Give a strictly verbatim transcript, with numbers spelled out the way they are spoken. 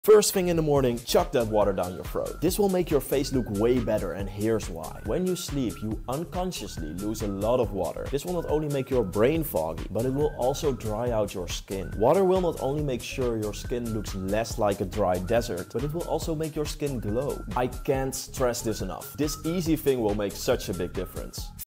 First thing in the morning, chuck that water down your throat. This will make your face look way better, and here's why. When you sleep, you unconsciously lose a lot of water. This will not only make your brain foggy, but it will also dry out your skin. Water will not only make sure your skin looks less like a dry desert, but it will also make your skin glow. I can't stress this enough. This easy thing will make such a big difference.